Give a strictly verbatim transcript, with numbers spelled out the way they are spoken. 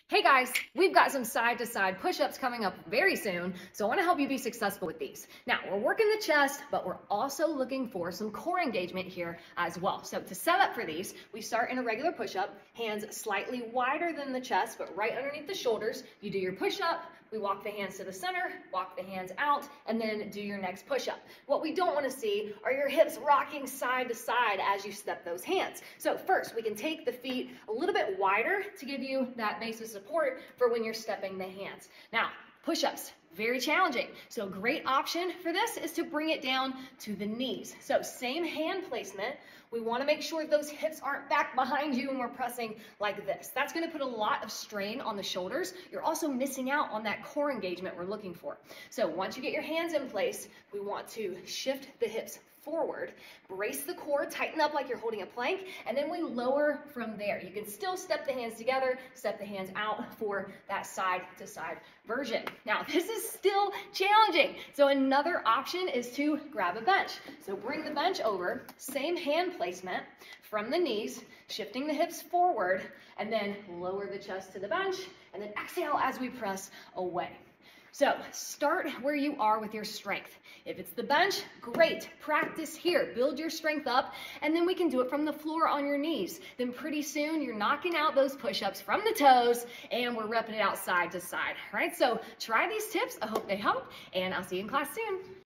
Hey guys, we've got some side to side push-ups coming up very soon, so I want to help you be successful with these. Now, we're working the chest, but we're also looking for some core engagement here as well. So to set up for these, we start in a regular push-up, hands slightly wider than the chest, but right underneath the shoulders. You do your push-up, we walk the hands to the center, walk the hands out, and then do your next push-up. What we don't want to see are your hips rocking side to side as you step those hands. So first, we can take the feet a little bit wider to give you that base of support for when you're stepping the hands. Now, push-ups, very challenging. So a great option for this is to bring it down to the knees. So same hand placement. We want to make sure those hips aren't back behind you and we're pressing like this. That's going to put a lot of strain on the shoulders. You're also missing out on that core engagement we're looking for. So once you get your hands in place, we want to shift the hips forward, brace the core, tighten up like you're holding a plank, and then we lower from there. You can still step the hands together, step the hands out for that side to side version. Now, this is still challenging. So another option is to grab a bench. So bring the bench over, same hand placement from the knees, shifting the hips forward, and then lower the chest to the bench, and then exhale as we press away. So start where you are with your strength. If it's the bench, great. Practice here. Build your strength up, and then we can do it from the floor on your knees. Then pretty soon you're knocking out those push-ups from the toes, and we're repping it out side to side. All right, so try these tips. I hope they help, and I'll see you in class soon.